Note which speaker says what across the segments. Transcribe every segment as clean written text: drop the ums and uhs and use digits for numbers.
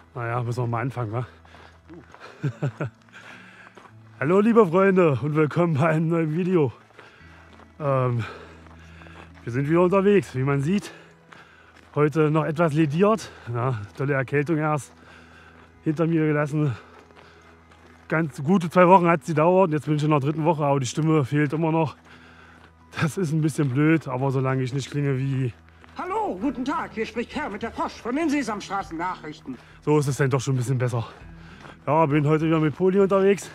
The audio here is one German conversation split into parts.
Speaker 1: Naja, müssen wir mal anfangen, wa? Hallo liebe Freunde und willkommen bei einem neuen Video. Wir sind wieder unterwegs, wie man sieht. Heute noch etwas lediert. Ja, tolle Erkältung erst hinter mir gelassen. Ganz gute 2 Wochen hat sie gedauert. Jetzt bin ich in der 3. Woche, aber die Stimme fehlt immer noch. Das ist ein bisschen blöd, aber solange ich nicht klinge wie...
Speaker 2: Hallo, guten Tag, hier spricht Herr mit der Frosch von den Sesamstraßen Nachrichten.
Speaker 1: So ist es dann doch schon ein bisschen besser. Ja, bin heute wieder mit Poli unterwegs.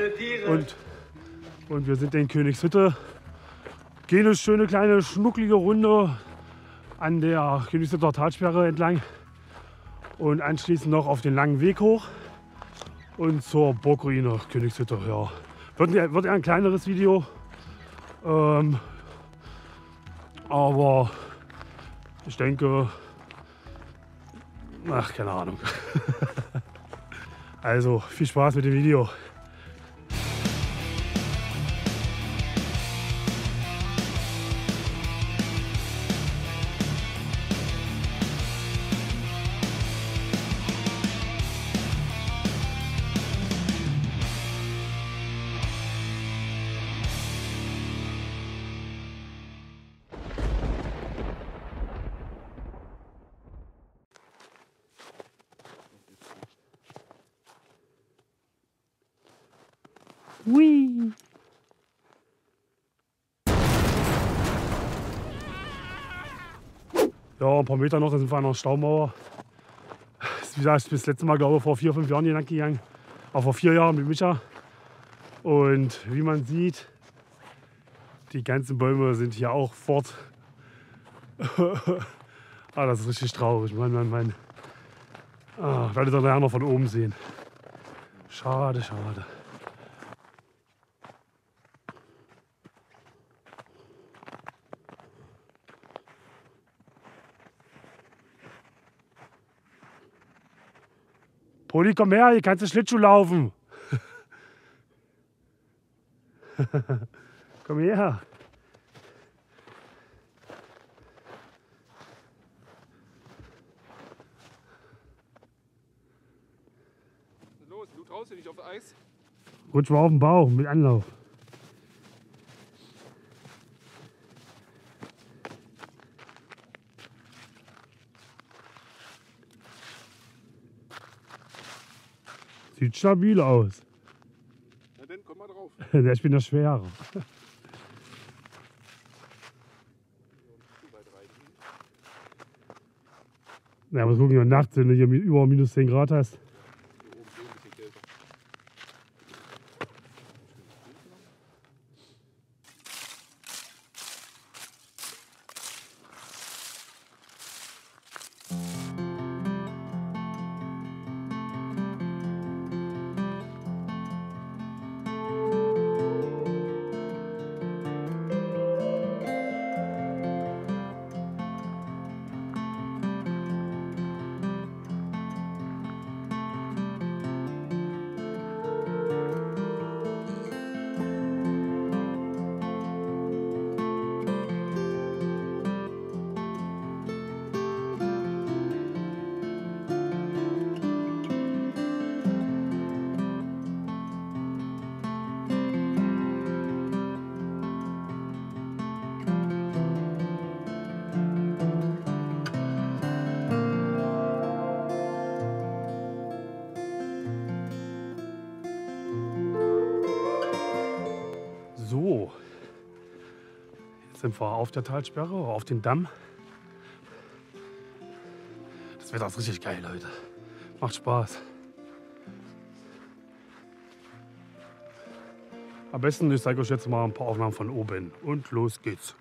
Speaker 1: Und wir sind in Königshütte. Gehen eine schöne kleine schnucklige Runde an der Königshütter Talsperre entlang. Und anschließend noch auf den langen Weg hoch. Und zur Burgruine Königshütte. Ja. Wird eher ein kleineres Video. Aber ich denke, ach, keine Ahnung. Also viel Spaß mit dem Video. Hui. Ja, ein paar Meter noch, dann sind wir an der Staumauer. Das ist, wie gesagt, das letzte Mal, glaube ich, vor 4, 5 Jahren hier lang gegangen. Auch vor 4 Jahren mit Micha. Und wie man sieht, die ganzen Bäume sind hier auch fort. Das ist richtig traurig. Mann. Werde ich dann nachher noch von oben sehen. Schade. Poli, komm her, hier kannst du Schlittschuh laufen. Komm her.
Speaker 3: Los, du traust dich nicht auf Eis?
Speaker 1: Rutsch mal auf den Bauch mit Anlauf. Sieht stabil aus.
Speaker 3: Na dann, komm mal drauf.
Speaker 1: Ich bin der Schwere. Ja, aber gucken wir nachts, wenn du hier über minus 10 Grad hast.
Speaker 3: Hier oben so ein bisschen kälter.
Speaker 1: So, jetzt sind wir auf der Talsperre, auf den Damm. Das Wetter ist richtig geil, Leute. Macht Spaß. Am besten, ich zeige euch jetzt mal ein paar Aufnahmen von oben. Und los geht's.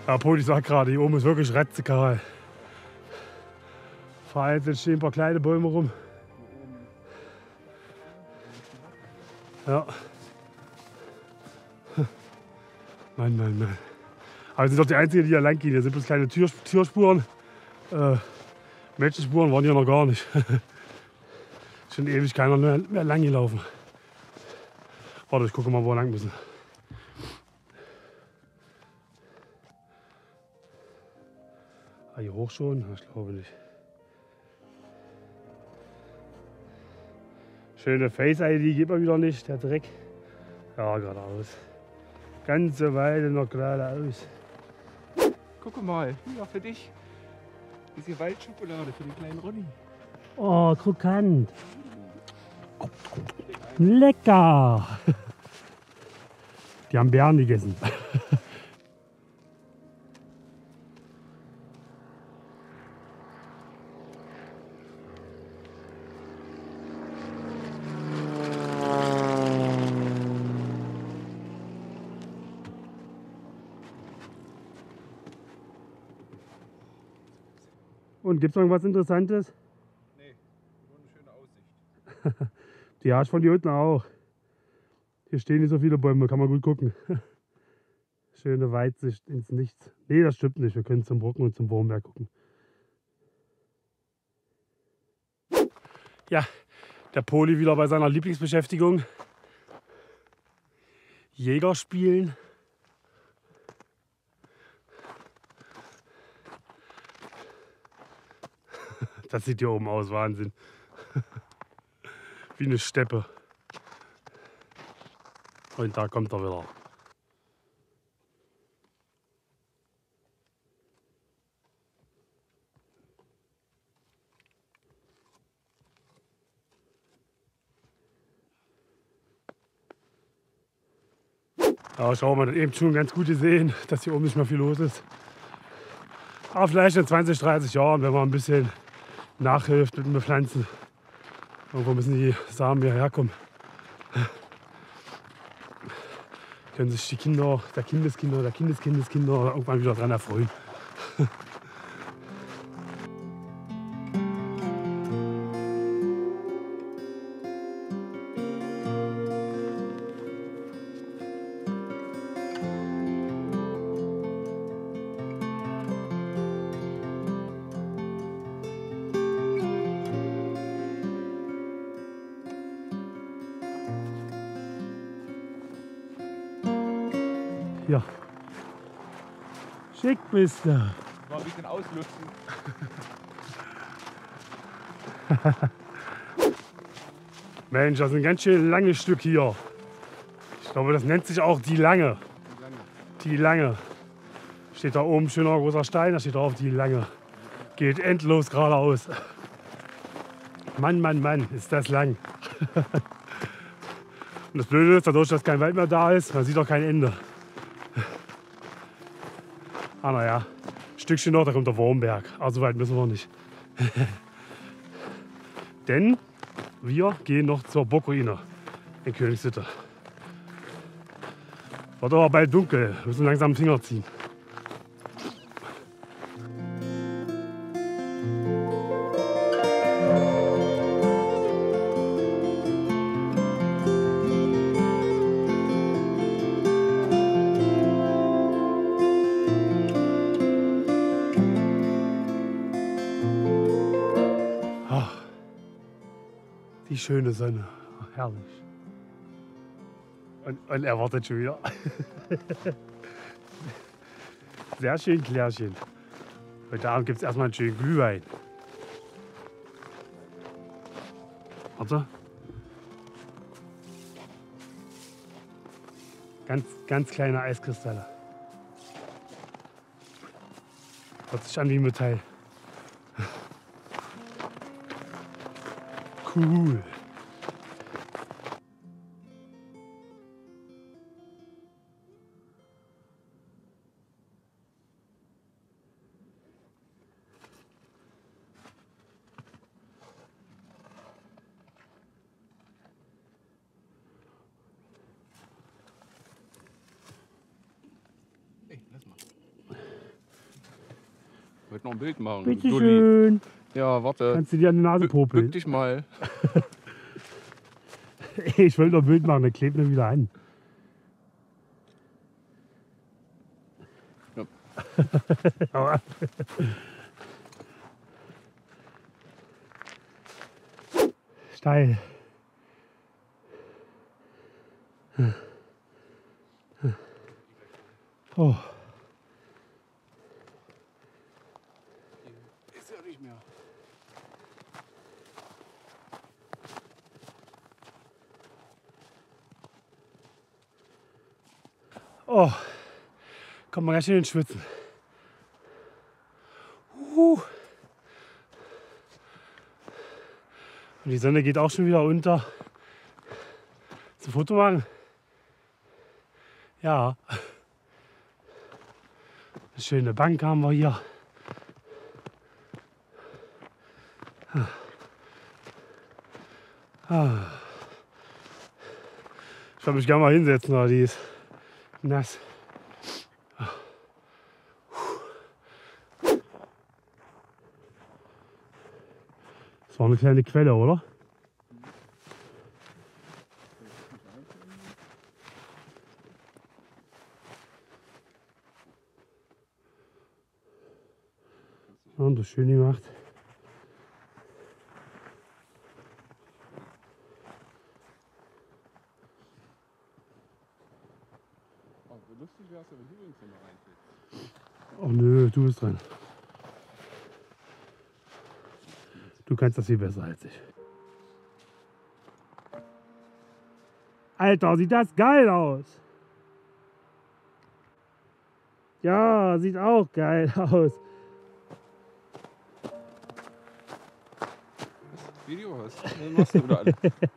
Speaker 1: Ja, Poli sagt gerade, hier oben ist wirklich ratzekahl. Vereinzelt stehen ein paar kleine Bäume rum. Ja. Mann, Mann, Mann. Aber wir sind doch die Einzigen, die hier lang gehen. Hier sind bloß kleine Türspuren. Menschenspuren waren hier noch gar nicht. Schon ewig keiner mehr lang gelaufen. Warte, ich gucke mal, wo wir lang müssen. Ah, hier hoch schon? Ich glaube nicht. Schöne Face-ID geht mal wieder nicht, der Dreck. Ja, geradeaus. Ganze Weile noch geradeaus.
Speaker 3: Guck mal, hier für dich. Diese Waldschokolade für den kleinen Ronny.
Speaker 1: Oh, krokant. Lecker. Die haben Beeren gegessen. Und gibt es irgendwas Interessantes?
Speaker 3: Nee, nur eine schöne Aussicht.
Speaker 1: Die hast von hier unten auch. Hier stehen nicht so viele Bäume, kann man gut gucken. Schöne Weitsicht ins Nichts. Nee, das stimmt nicht. Wir können zum Brucken und zum Wurmberg gucken. Ja, der Poli wieder bei seiner Lieblingsbeschäftigung. Jäger spielen. Das sieht hier oben aus, Wahnsinn. Wie eine Steppe. Und da kommt er wieder. Ja, schau mal, eben schon ganz gut gesehen, dass hier oben nicht mehr viel los ist. Aber vielleicht in 20, 30 Jahren, wenn man ein bisschen nachhilft mit dem Bepflanzen. Irgendwo müssen die Samen hierher kommen. Können sich die Kinder, der Kindeskinder irgendwann wieder dran erfreuen. Ja. Schick bist du.
Speaker 3: Mal ein bisschen auslüften.
Speaker 1: Mensch, das ist ein ganz schön langes Stück hier. Ich glaube, das nennt sich auch die Lange. Die Lange. Steht da oben schöner großer Stein, da steht drauf die Lange. Geht endlos geradeaus. Mann, Mann, Mann, ist das lang. Und das Blöde ist, dadurch, dass kein Wald mehr da ist, man sieht auch kein Ende. Ah, naja, ein Stückchen noch, da kommt der Wurmberg. Aber so weit müssen wir nicht. Denn wir gehen noch zur Burgruine in Königshütte. Wird aber bald dunkel, wir müssen langsam den Finger ziehen. Die schöne Sonne, ach, herrlich. Und er wartet schon wieder. Sehr schön, Klärchen. Heute Abend gibt es erstmal einen schönen Glühwein. Warte. Ganz kleine Eiskristalle. Hört sich an wie Metall. Cool.
Speaker 3: Ey, lass mal. Ich wollte noch ein Bild machen.
Speaker 1: Bitte
Speaker 3: Dulli.
Speaker 1: schön.
Speaker 3: Ja, warte.
Speaker 1: Kannst du dir an die Nase
Speaker 3: Bück
Speaker 1: popeln?
Speaker 3: dich mal.
Speaker 1: Ich wollte noch ein Bild machen, der klebt mir wieder an.
Speaker 3: Ja.
Speaker 1: Aber steil. Oh.
Speaker 3: Ist ja nicht mehr.
Speaker 1: Oh. Kommt mal ganz schön ins Schwitzen. Und die Sonne geht auch schon wieder unter. Willst du ein Foto machen? Ja. Eine schöne Bank haben wir hier. Ich würde mich gerne mal hinsetzen, aber die ist nass. Das war eine kleine Quelle, oder? Ja, das ist schön gemacht.
Speaker 3: Oh, so lustig wäre es, wenn du uns noch reinfällst.
Speaker 1: Oh nö, du bist dran. Du kannst das viel besser als ich. Alter, sieht das geil aus. Ja, sieht auch geil aus.
Speaker 3: Video hast. Was machst du da alle?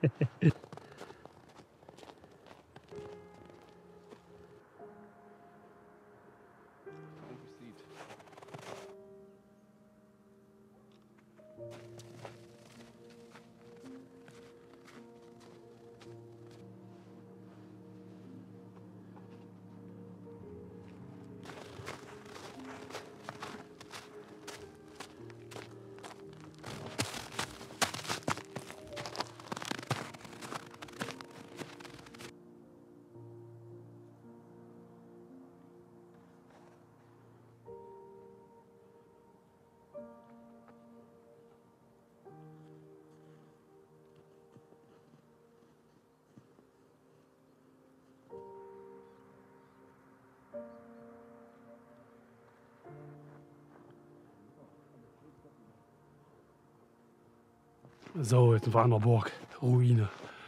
Speaker 1: So, jetzt sind wir an der Burg. Ruine.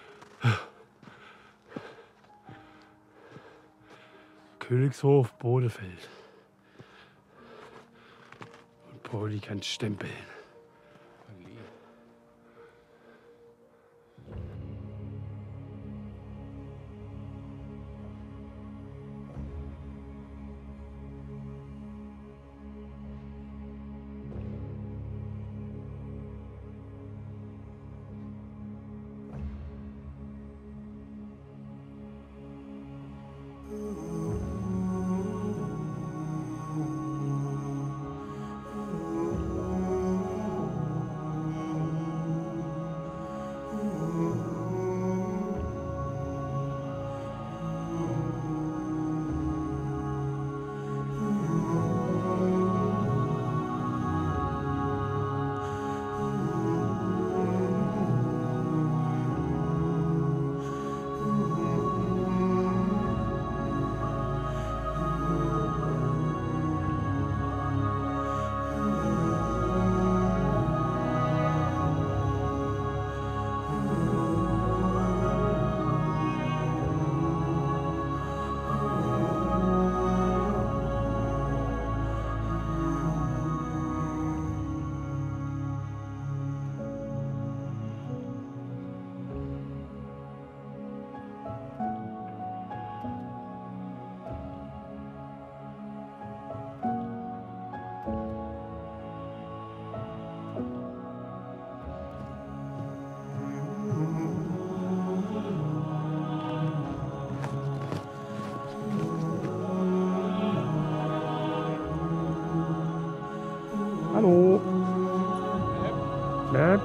Speaker 1: Königshof Bodefeld. Und Pauli kann stempeln. Okay.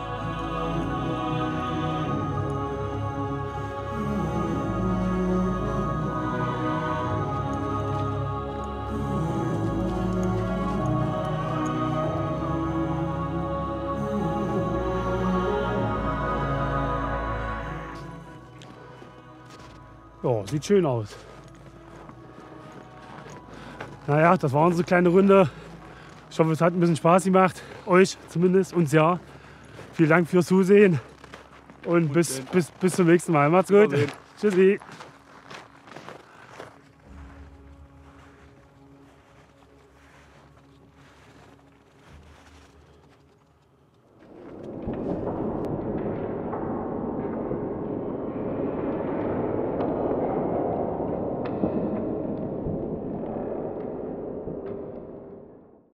Speaker 1: Ja, sieht schön aus. Naja, das war unsere kleine Runde. Ich hoffe, es hat ein bisschen Spaß gemacht. Euch zumindest, uns ja. Vielen Dank fürs Zusehen und bis zum nächsten Mal. Macht's gut. Tschüssi.